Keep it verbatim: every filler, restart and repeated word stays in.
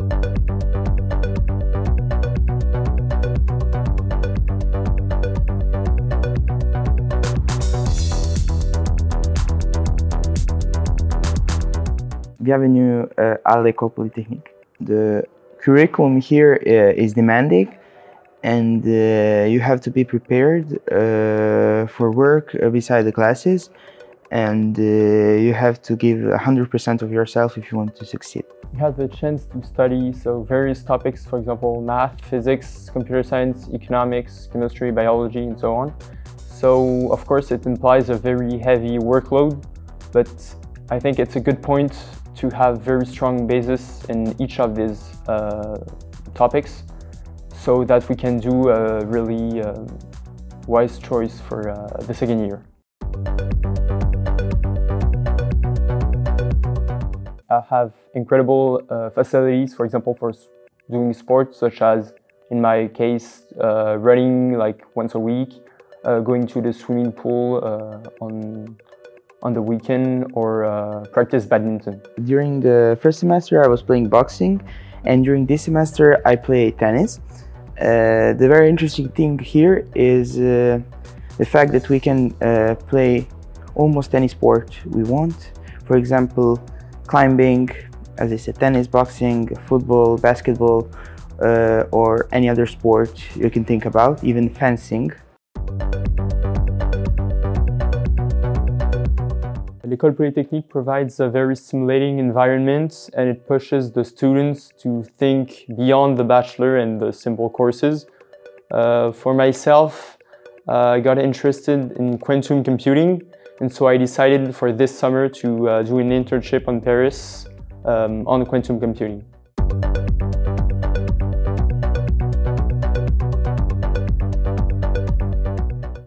Bienvenue uh, à l'École Polytechnique. The curriculum here uh, is demanding, and uh, you have to be prepared uh, for work uh, beside the classes, and uh, you have to give one hundred percent of yourself if you want to succeed. You have the chance to study so various topics, for example, math, physics, computer science, economics, chemistry, biology, and so on. So, of course, it implies a very heavy workload, but I think it's a good point to have very strong basis in each of these uh, topics so that we can do a really uh, wise choice for uh, the second year. I have incredible uh, facilities, for example, for doing sports, such as, in my case, uh, running like once a week, uh, going to the swimming pool uh, on on the weekend, or uh, practice badminton. During the first semester I was playing boxing, and during this semester I play tennis. Uh, the very interesting thing here is uh, the fact that we can uh, play almost any sport we want. For example, climbing, as I said, tennis, boxing, football, basketball, uh, or any other sport you can think about, even fencing. L'École Polytechnique provides a very stimulating environment, and it pushes the students to think beyond the bachelor and the simple courses. Uh, for myself, uh, I got interested in quantum computing, and so I decided for this summer to uh, do an internship in Paris um, on quantum computing.